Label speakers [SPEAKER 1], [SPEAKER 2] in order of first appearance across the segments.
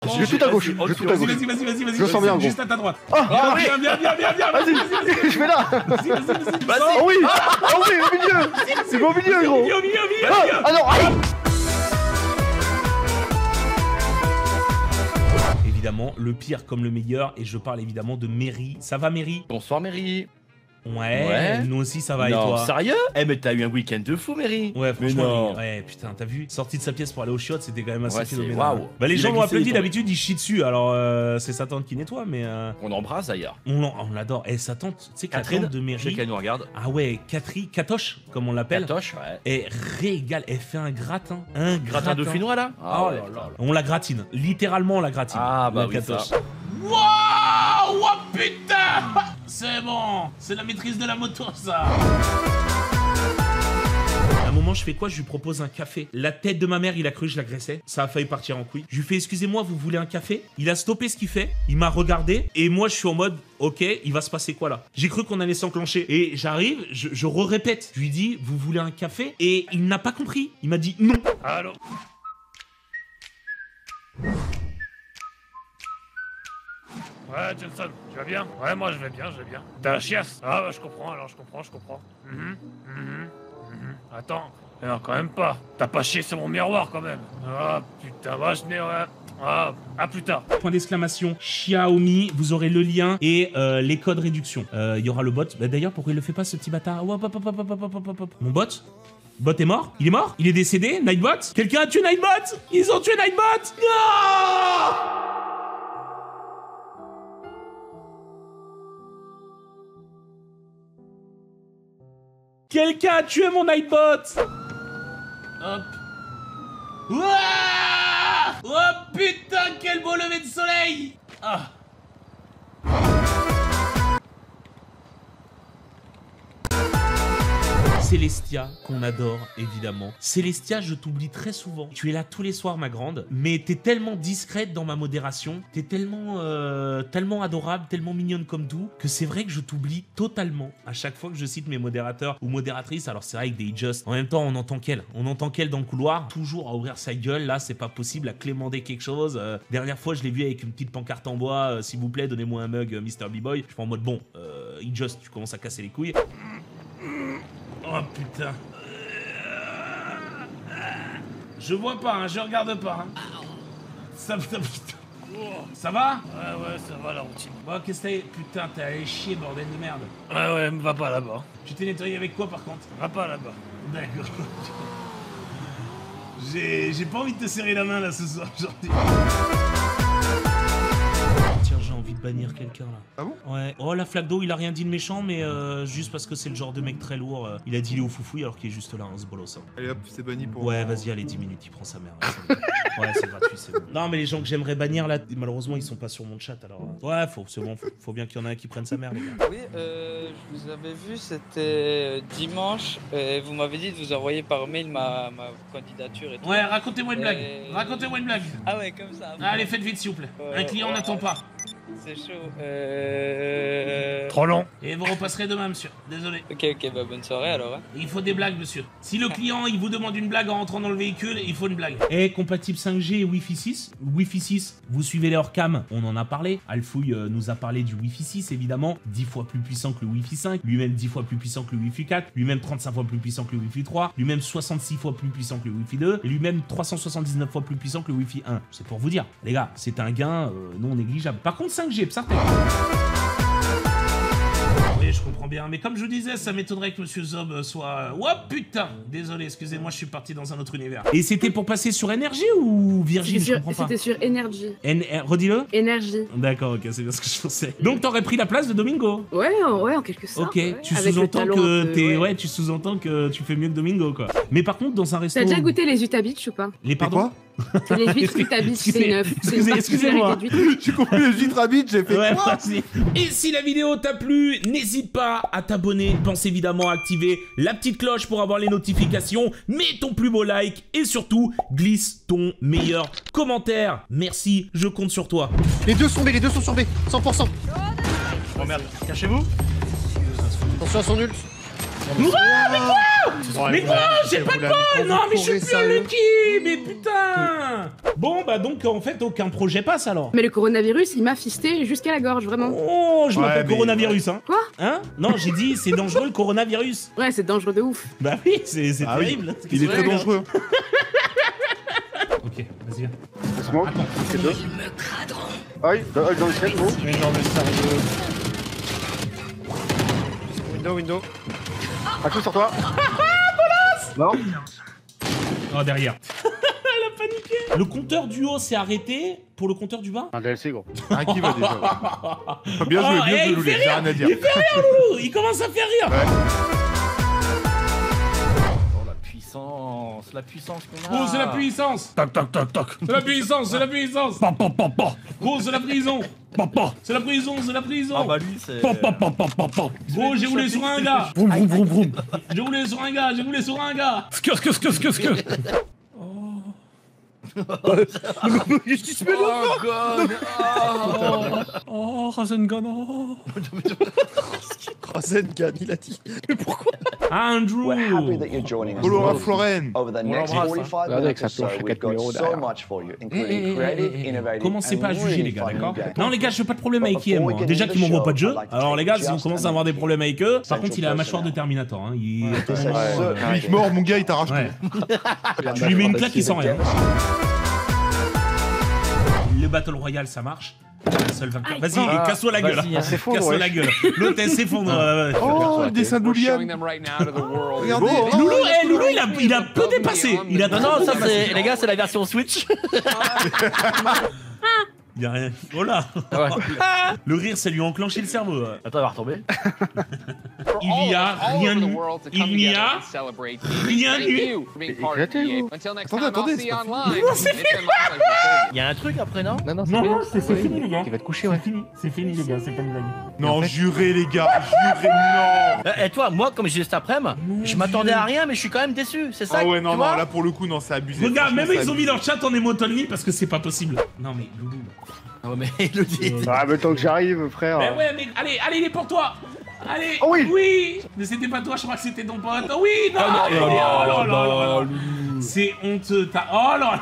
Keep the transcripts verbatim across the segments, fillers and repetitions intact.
[SPEAKER 1] Je vais tout à gauche, je vais tout à gauche.
[SPEAKER 2] Vas-y, vas-y, vas-y, vas-y.
[SPEAKER 1] Je le sens bien,
[SPEAKER 2] Juste à ta droite.
[SPEAKER 1] Ah,
[SPEAKER 2] Viens, viens, viens, viens, viens.
[SPEAKER 1] vas-y, je vais là.
[SPEAKER 2] Vas-y, vas-y, vas-y.
[SPEAKER 1] Oh oui, oh oui, au milieu. C'est au milieu, gros.
[SPEAKER 2] Au milieu, au milieu, au milieu.
[SPEAKER 1] Ah, ah non, aïe.
[SPEAKER 2] Évidemment, le pire comme le meilleur, et je parle évidemment de Mary. Ça va, Mary?
[SPEAKER 3] Bonsoir, Mary.
[SPEAKER 2] Ouais,
[SPEAKER 3] Ouais.
[SPEAKER 2] nous aussi ça va,
[SPEAKER 3] Non,
[SPEAKER 2] et toi?
[SPEAKER 3] sérieux? Eh, mais t'as eu un week-end de fou, Mary.
[SPEAKER 2] Ouais,
[SPEAKER 3] mais
[SPEAKER 2] franchement,
[SPEAKER 3] non.
[SPEAKER 2] ouais, putain, t'as vu? Sorti de sa pièce pour aller au chiottes, c'était quand même assez
[SPEAKER 3] Ouais, c'est-
[SPEAKER 2] phénoménal.
[SPEAKER 3] waouh.
[SPEAKER 2] Bah, les
[SPEAKER 3] Il
[SPEAKER 2] gens
[SPEAKER 3] a
[SPEAKER 2] l'ont
[SPEAKER 3] glissé,
[SPEAKER 2] applaudi,
[SPEAKER 3] il est tombé.
[SPEAKER 2] d'habitude ils chient dessus, alors euh, c'est sa tante qui nettoie, mais euh,
[SPEAKER 3] On embrasse d'ailleurs.
[SPEAKER 2] on, l'en- on l'adore. Et sa tante, tu sais, que la
[SPEAKER 3] Catherine,
[SPEAKER 2] tante de
[SPEAKER 3] je sais
[SPEAKER 2] Mary.
[SPEAKER 3] qu'elle nous regarde.
[SPEAKER 2] Ah ouais, Catherine, Catoche, comme on l'appelle.
[SPEAKER 3] Catoche, ouais.
[SPEAKER 2] Elle régale, elle fait un gratin. Un
[SPEAKER 3] Gratin
[SPEAKER 2] gratin.
[SPEAKER 3] dauphinois là?
[SPEAKER 2] Oh là là. On la gratine, littéralement on la gratine.
[SPEAKER 3] Ah, bah
[SPEAKER 2] la
[SPEAKER 3] oui,
[SPEAKER 2] Catoche.
[SPEAKER 3] ça.
[SPEAKER 2] Waouh, oh putain. C'est bon, c'est la maîtrise de la moto ça. À un moment, je fais quoi? Je lui propose un café. La tête de ma mère, il a cru que je l'agressais. Ça a failli partir en couille. Je lui fais, excusez-moi, vous voulez un café? Il a stoppé ce qu'il fait. Il m'a regardé. Et moi, je suis en mode, ok, il va se passer quoi là? J'ai cru qu'on allait s'enclencher. Et j'arrive, je, je re-répète. Je lui dis, vous voulez un café? Et il n'a pas compris. Il m'a dit non. Allô?
[SPEAKER 4] Ouais, Johnson, tu vas bien? Ouais, moi je vais bien, je vais bien. T'as la chiasse? Ah bah je comprends, alors je comprends, je comprends. Mhm, mhm, mhm. Attends, mais non, quand même pas. T'as pas chié sur mon miroir quand même. Ah putain, va, je n'ai... Ouais. Ah, à plus tard.
[SPEAKER 2] Point d'exclamation Xiaomi, vous aurez le lien et euh, les codes réduction. Euh, Il y aura le bot. Bah, d'ailleurs, pourquoi il le fait pas ce petit bâtard? Hop, hop, hop, hop, hop, hop, hop, hop. Mon bot? Bot est mort? Il est mort? Il est décédé? Nightbot? Quelqu'un a tué Nightbot? Ils ont tué Nightbot? Non! Quelqu'un a tué mon Nightbot! Hop. Ouah! Oh putain, quel beau lever de soleil! Ah. Célestia, qu'on adore évidemment. Célestia, je t'oublie très souvent. Tu es là tous les soirs, ma grande, mais t'es tellement discrète dans ma modération, t'es tellement, euh, tellement adorable, tellement mignonne comme tout, que c'est vrai que je t'oublie totalement à chaque fois que je cite mes modérateurs ou modératrices. Alors c'est vrai que des just, en même temps, on entend qu'elle, on entend qu'elle dans le couloir, toujours à ouvrir sa gueule. Là, c'est pas possible, à clémender quelque chose. Euh, dernière fois, je l'ai vu avec une petite pancarte en bois. Euh, S'il vous plaît, donnez-moi un mug, euh, mister B-Boy. Je suis en mode bon, euh, just, tu commences à casser les couilles. Oh putain. Je vois pas, hein, je regarde pas. Hein. Ça, ça, ça va?
[SPEAKER 4] Ouais, ouais, ça va la routine.
[SPEAKER 2] Bon, qu'est-ce que t'as... Putain, t'es allé chier, bordel de merde.
[SPEAKER 4] Ouais, ouais, mais va pas là-bas.
[SPEAKER 2] Tu t'es nettoyé avec quoi, par contre?
[SPEAKER 4] Va pas là-bas.
[SPEAKER 2] D'accord. J'ai... J'ai pas envie de te serrer la main, là, ce soir, aujourd'hui. Tiens, j'ai envie de bannir quelqu'un, là.
[SPEAKER 1] Ah bon?
[SPEAKER 2] Ouais. Oh, la flaque d'eau, il a rien dit de méchant, mais euh, juste parce que c'est le genre de mec très lourd. Euh, il a dit il est au foufouille alors qu'il est juste là, hein, ce bolos. Hein.
[SPEAKER 1] Allez hop, c'est banni pour...
[SPEAKER 2] Ouais, vas-y, allez, dix minutes, il prend sa mère. Ouais, c'est gratuit, c'est bon. Non, mais les gens que j'aimerais bannir, là, malheureusement, ils sont pas sur mon chat, alors... euh, Ouais, faut, c'est bon, faut, faut bien qu'il y en ait un qui prenne sa mère, les gars.
[SPEAKER 5] Oui, euh, je vous avais vu, c'était dimanche, et vous m'avez dit de vous envoyer par mail ma, ma candidature et tout.
[SPEAKER 2] Ouais, racontez-moi une blague.
[SPEAKER 5] Et-
[SPEAKER 2] Racontez-moi une blague.
[SPEAKER 5] Ah ouais, comme ça.
[SPEAKER 2] Allez, faites vite, s'il vous plaît.
[SPEAKER 5] Ouais,
[SPEAKER 2] Un client
[SPEAKER 5] ouais,
[SPEAKER 2] n'attend
[SPEAKER 5] ouais.
[SPEAKER 2] pas.
[SPEAKER 5] C'est chaud. Euh...
[SPEAKER 4] Trop long.
[SPEAKER 2] Et vous repasserez demain, monsieur. Désolé.
[SPEAKER 5] Ok, ok, bah bonne soirée alors. Hein.
[SPEAKER 2] Il faut des blagues, monsieur. Si le client, il vous demande une blague en rentrant dans le véhicule, il faut une blague. Et compatible cinq G et Wi-Fi six. Wi-Fi six, vous suivez les hors-cam, on en a parlé. Alfouille euh, nous a parlé du Wi-Fi six, évidemment. dix fois plus puissant que le Wi-Fi cinq. Lui-même dix fois plus puissant que le Wi-Fi quatre. Lui-même trente-cinq fois plus puissant que le Wi-Fi trois. Lui-même soixante-six fois plus puissant que le Wi-Fi deux. Et lui-même trois cent soixante-dix-neuf fois plus puissant que le Wi-Fi un. C'est pour vous dire. Les gars, c'est un gain euh, non négligeable. Par contre, cinq G, Psartec. Oui, je comprends bien. Mais comme je vous disais, ça m'étonnerait que Monsieur Zob soit... Oh putain! Désolé, excusez-moi, je suis parti dans un autre univers. Et c'était pour passer sur Énergie ou Virgin? Je
[SPEAKER 6] C'était
[SPEAKER 2] comprends
[SPEAKER 6] sur,
[SPEAKER 2] pas.
[SPEAKER 6] c'était sur Énergie.
[SPEAKER 2] N- Redis-le?
[SPEAKER 6] Énergie.
[SPEAKER 2] D'accord, ok, c'est bien ce que je pensais. Donc t'aurais pris la place de Domingo?
[SPEAKER 6] Ouais, en- ouais, en quelque sorte.
[SPEAKER 2] Ok,
[SPEAKER 6] ouais.
[SPEAKER 2] tu
[SPEAKER 6] Avec le
[SPEAKER 2] sous-entends
[SPEAKER 6] talent
[SPEAKER 2] que
[SPEAKER 6] un peu,
[SPEAKER 2] t'es...
[SPEAKER 6] ouais.
[SPEAKER 2] Ouais, tu sous-entends que tu fais mieux que Domingo, quoi. Mais par contre, dans un resto...
[SPEAKER 6] T'as déjà goûté les Utabitch ou pas?
[SPEAKER 2] Les
[SPEAKER 1] C'est
[SPEAKER 2] pardon?
[SPEAKER 1] quoi?
[SPEAKER 6] C'est les huîtres Utabitch, c'est une, c'est une
[SPEAKER 2] Excusez- excusez-moi.
[SPEAKER 6] particularité d'huîtres.
[SPEAKER 1] J'ai compris le gîte rabbit, j'ai fait
[SPEAKER 2] Ouais,
[SPEAKER 1] quoi?
[SPEAKER 2] vas-y. Et si la vidéo t'a plu, n'hésite pas à t'abonner. Pense évidemment à activer la petite cloche pour avoir les notifications. Mets ton plus beau like et surtout, glisse ton meilleur commentaire. Merci, je compte sur toi.
[SPEAKER 1] Les deux sont B, les deux sont sur B, cent pour cent.
[SPEAKER 4] Oh merde, cachez-vous.
[SPEAKER 1] Attention à son ult.
[SPEAKER 2] Ouah, mais quoi? Mais quoi? J'ai pas de bol. Non, mais je suis plus un lucky. Mais putain. Bon, bah donc en fait, aucun projet passe alors.
[SPEAKER 6] Mais le coronavirus, il m'a fisté jusqu'à la gorge, vraiment.
[SPEAKER 2] Oh, je
[SPEAKER 1] Ouais,
[SPEAKER 2] m'appelle
[SPEAKER 1] mais-
[SPEAKER 2] coronavirus, hein.
[SPEAKER 6] Quoi?
[SPEAKER 2] Hein? Non, j'ai dit, c'est dangereux le coronavirus.
[SPEAKER 6] Ouais, c'est dangereux de ouf.
[SPEAKER 2] Bah oui, c'est c'est
[SPEAKER 1] Ah oui,
[SPEAKER 2] terrible.
[SPEAKER 1] il est très dangereux.
[SPEAKER 2] Ok, vas-y, viens.
[SPEAKER 7] Smoke, c'est deux. Aïe, dans dans le ciel, gros.
[SPEAKER 4] Mais non, mais sérieux. Window, window.
[SPEAKER 7] Action sur toi. Non.
[SPEAKER 2] Oh, derrière. Elle a paniqué. Le compteur du haut s'est arrêté pour le compteur du bas.
[SPEAKER 7] Un D L C, gros.
[SPEAKER 1] Ah, qui va déjà? Bien joué,
[SPEAKER 2] Oh,
[SPEAKER 1] bien
[SPEAKER 2] eh,
[SPEAKER 1] joué,
[SPEAKER 2] il
[SPEAKER 1] Loulé,
[SPEAKER 2] fait
[SPEAKER 1] j'ai
[SPEAKER 2] rire.
[SPEAKER 1] rien à dire.
[SPEAKER 2] Il fait rire, Loulou. Il commence à faire rire.
[SPEAKER 3] Oh la puissance, la puissance qu'on a.
[SPEAKER 2] Oh, c'est la puissance.
[SPEAKER 4] Tac, tac, tac, tac.
[SPEAKER 2] C'est la puissance, c'est la puissance.
[SPEAKER 4] Pa, pa, pa, pa.
[SPEAKER 2] Gros, c'est la prison.
[SPEAKER 4] Pa, pa.
[SPEAKER 2] C'est la prison, c'est la prison.
[SPEAKER 3] Ah bah lui c'est...
[SPEAKER 4] Pa, pa, pa, pa, pa, pa.
[SPEAKER 2] Gros, j'ai roulé sur un gars.
[SPEAKER 4] Vroom, vroom, vroom, vroom.
[SPEAKER 2] J'ai roulé sur un gars, j'ai roulé sur un gars.
[SPEAKER 4] Ske, ske, ske, ske, ske.
[SPEAKER 3] Oh god.
[SPEAKER 4] Oh, Rasengan, oh.
[SPEAKER 1] Rasengan, il a dit. Mais pourquoi?
[SPEAKER 2] Andrew.
[SPEAKER 8] We're happy that you're joining us.
[SPEAKER 1] Colora Floren.
[SPEAKER 8] Over the next
[SPEAKER 4] l'embrasse,
[SPEAKER 8] forty-five
[SPEAKER 7] Regardez avec
[SPEAKER 8] minutes or
[SPEAKER 7] sa planche
[SPEAKER 8] so,
[SPEAKER 7] à
[SPEAKER 8] we've
[SPEAKER 7] quatre
[SPEAKER 8] got
[SPEAKER 7] numéros
[SPEAKER 8] so
[SPEAKER 7] derrière.
[SPEAKER 8] much for you,
[SPEAKER 2] Eh, eh,
[SPEAKER 8] including
[SPEAKER 2] eh,
[SPEAKER 8] creative,
[SPEAKER 2] eh, eh.
[SPEAKER 8] innovative,
[SPEAKER 2] Commencez pas à
[SPEAKER 8] and
[SPEAKER 2] juger les gars,
[SPEAKER 8] really fun
[SPEAKER 2] d'accord?
[SPEAKER 8] new games.
[SPEAKER 2] Non les gars, je veux pas de problème avec qui est moi. Déjà qu'ils m'envoient pas de jeu. Alors les gars, si on commence à avoir des problèmes avec eux, par contre il a la mâchoire de Terminator. Hein. Il...
[SPEAKER 8] This is
[SPEAKER 2] Ouais.
[SPEAKER 8] certainly
[SPEAKER 1] Lui mort, mon gars, il t'arrache
[SPEAKER 2] Ouais.
[SPEAKER 1] tout.
[SPEAKER 2] Tu lui mets une claque, il sent rien. Le Battle Royale, ça marche. Un seul vainqueur. Vas-y,
[SPEAKER 3] Ah,
[SPEAKER 2] casse-toi la gueule.
[SPEAKER 3] vas-y, hein.
[SPEAKER 7] s'effondre,
[SPEAKER 2] Casse-toi
[SPEAKER 7] ouais.
[SPEAKER 2] la gueule. L'autre, elle s'effondre. ouais, ouais.
[SPEAKER 1] Oh, le dessin de Loulian. Regardez.
[SPEAKER 2] Loulou, eh, Loulou, il a, il a peu dépassé. Il a
[SPEAKER 3] Non non, ça c'est... Les gars, c'est la version Switch.
[SPEAKER 2] Il y a rien. Oh là. Le rire, ça lui a enclenché le cerveau. ouais.
[SPEAKER 3] Attends, il va retomber.
[SPEAKER 2] Il y a rien eu. Il n'y a rien eu.
[SPEAKER 7] Éclatez, vous.
[SPEAKER 1] Attendez, attendez, c'est pas
[SPEAKER 3] Il y a un truc après, non?
[SPEAKER 7] Non, non,
[SPEAKER 2] Non, non, c'est c'est fini, les gars.
[SPEAKER 7] Il va te coucher, ouais.
[SPEAKER 2] C'est fini, c'est fini, les gars. C'est pas une blague.
[SPEAKER 1] Non, jurez, les gars, jurez, non.
[SPEAKER 3] Et toi, moi, comme j'ai cet après-midi, je m'attendais à rien, mais je suis quand même déçu. C'est ça?
[SPEAKER 1] Ah ouais,
[SPEAKER 3] tu
[SPEAKER 1] non, non,
[SPEAKER 3] vois
[SPEAKER 1] là pour le coup, non, c'est abusé.
[SPEAKER 2] Regarde,
[SPEAKER 1] Franchement,
[SPEAKER 2] même
[SPEAKER 1] c'est
[SPEAKER 2] ils ont mis
[SPEAKER 1] abusé.
[SPEAKER 2] dans le chat en emotonly parce que c'est pas possible. Non, mais Loulou.
[SPEAKER 3] Ah ouais, mais il le dit.
[SPEAKER 7] Ah, mais le temps que j'arrive, frère.
[SPEAKER 2] Mais ouais, mais allez, allez, il est pour toi. Allez.
[SPEAKER 7] Oh oui.
[SPEAKER 2] Oui. Mais c'était pas toi, je crois que c'était ton pote. Oh oui, non.
[SPEAKER 3] Ah non,
[SPEAKER 2] oh,
[SPEAKER 3] non,
[SPEAKER 2] là là
[SPEAKER 3] non,
[SPEAKER 2] là là. C'est honteux. t'as- Oh là.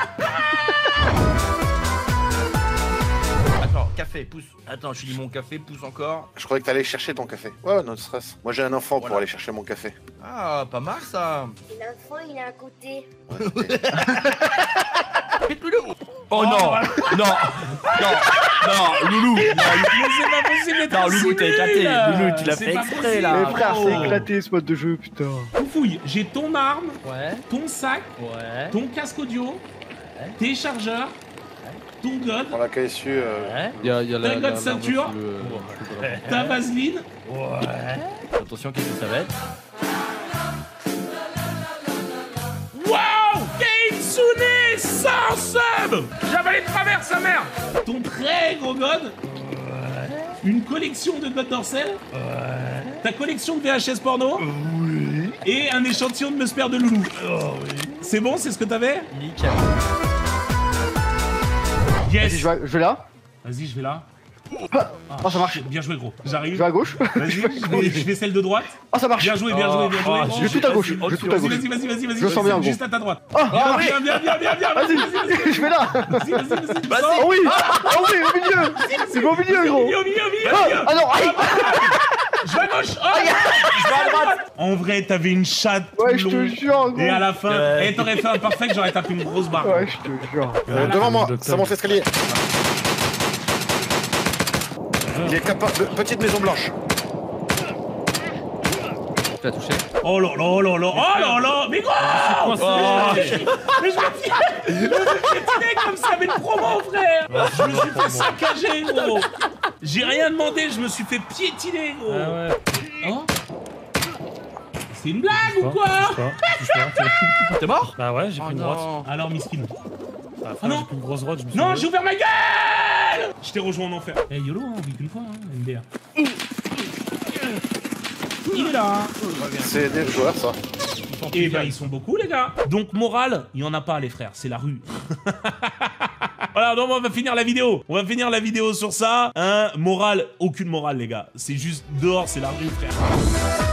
[SPEAKER 3] Attends, café, pousse. Attends, je dis mon café, pousse encore.
[SPEAKER 9] Je croyais que t'allais chercher ton café. Ouais, non stress. Moi j'ai un enfant pour
[SPEAKER 3] Voilà.
[SPEAKER 9] aller chercher mon café.
[SPEAKER 3] Ah, pas mal ça.
[SPEAKER 10] L'enfant, il est à côté.
[SPEAKER 3] Oh non, non, non, non, Loulou, non,
[SPEAKER 2] Mais c'est pas possible d'être
[SPEAKER 3] non, Loulou,
[SPEAKER 2] si
[SPEAKER 3] t'as
[SPEAKER 2] nul,
[SPEAKER 3] éclaté.
[SPEAKER 2] là.
[SPEAKER 3] Loulou, tu l'as
[SPEAKER 2] C'est
[SPEAKER 3] fait
[SPEAKER 2] pas
[SPEAKER 3] exprès,
[SPEAKER 2] possible.
[SPEAKER 3] là.
[SPEAKER 7] Mais frère, c'est
[SPEAKER 2] Oh.
[SPEAKER 7] éclaté ce mode de jeu, putain.
[SPEAKER 2] Fouille, j'ai ton arme,
[SPEAKER 3] Ouais,
[SPEAKER 2] ton sac,
[SPEAKER 3] ouais,
[SPEAKER 2] ton casque audio, tes chargeurs, ton god,
[SPEAKER 9] Pour la K S U, euh,
[SPEAKER 3] ouais,
[SPEAKER 11] Il y a, il y a
[SPEAKER 2] Ta
[SPEAKER 11] la,
[SPEAKER 2] god
[SPEAKER 11] la, la
[SPEAKER 2] ceinture.
[SPEAKER 11] meuf, le- le-
[SPEAKER 2] ta vaseline.
[SPEAKER 3] ouais. Attention, qu'est-ce que ça va être?
[SPEAKER 2] Waouh! Kitsune sans sub! J'avais de travers sa mère! Ton très gros god? Une collection de god d'Orcel? Ta collection de V H S porno? Oui. Et un échantillon de Musper de Loulou? C'est bon, c'est ce que t'avais?
[SPEAKER 3] Nickel.
[SPEAKER 2] Yes!
[SPEAKER 7] Vas-y, je vais, je vais là.
[SPEAKER 2] Vas-y, je vais là.
[SPEAKER 7] Oh, ça marche.
[SPEAKER 2] Bien joué, gros.
[SPEAKER 7] Je
[SPEAKER 2] J'arrive.
[SPEAKER 7] vais à gauche.
[SPEAKER 2] Vas-y, je vais, je vais celle de droite.
[SPEAKER 7] Oh, ça marche.
[SPEAKER 2] Bien joué, bien joué, bien joué.
[SPEAKER 3] Oh,
[SPEAKER 7] Je vais tout à gauche. Je vais tout à
[SPEAKER 2] Vas-y,
[SPEAKER 7] gauche.
[SPEAKER 2] vas-y, vas-y, vas-y, vas-y.
[SPEAKER 7] Je le sens bien, gros.
[SPEAKER 2] Juste à ta droite.
[SPEAKER 7] Oh,
[SPEAKER 2] Bien, bien, bien, bien, bien, bien.
[SPEAKER 7] vas-y. Je vais là.
[SPEAKER 2] Vas-y, vas-y, vas-y.
[SPEAKER 3] Vas-y.
[SPEAKER 7] Oh oui. Oh oui, au milieu. C'est au milieu, gros.
[SPEAKER 2] Au milieu, au milieu, au milieu, au milieu.
[SPEAKER 7] Ah non, aïe.
[SPEAKER 2] Je vais à gauche. Oh, je vais à droite. En vrai, t'avais une chatte tout
[SPEAKER 7] Ouais,
[SPEAKER 2] le
[SPEAKER 7] je
[SPEAKER 2] long.
[SPEAKER 7] te jure, gros.
[SPEAKER 2] Et à la fin,
[SPEAKER 3] Ouais.
[SPEAKER 2] et t'aurais fait un parfait, j'aurais tapé une grosse barre.
[SPEAKER 7] Ouais, je te jure.
[SPEAKER 9] euh, devant moi,
[SPEAKER 11] docteur.
[SPEAKER 9] ça monte l'escalier. Il est capable de petite maison blanche.
[SPEAKER 11] Tu l'as touché.
[SPEAKER 2] Oh là là là là, oh là là, mais gros.
[SPEAKER 3] Oh.
[SPEAKER 2] Mais je me suis je me suis piétiné comme ça, mais le promo, frère. Je me suis fait saccager, gros. J'ai rien demandé, je me suis fait piétiner, gros. Oh. C'est une blague ou quoi?
[SPEAKER 3] T'es mort?
[SPEAKER 4] Bah ouais, j'ai
[SPEAKER 3] Oh
[SPEAKER 4] pris une droite.
[SPEAKER 3] non.
[SPEAKER 2] Alors, miskin.
[SPEAKER 4] À la fin,
[SPEAKER 2] Ah non.
[SPEAKER 4] j'ai pris une grosse droite, je me suis
[SPEAKER 2] Non,
[SPEAKER 4] levé.
[SPEAKER 2] j'ai ouvert ma gueule. Je t'ai rejoint en enfer. Eh YOLO, hein, vite une fois, hein, M D R. Il est là.
[SPEAKER 9] C'est des joueurs ça.
[SPEAKER 2] Et bah ils sont beaucoup les gars. Donc morale, il y en a pas les frères, c'est la rue. Voilà, donc on va finir la vidéo. On va finir la vidéo sur ça. Hein, morale, aucune morale les gars. C'est juste dehors, c'est la rue frère.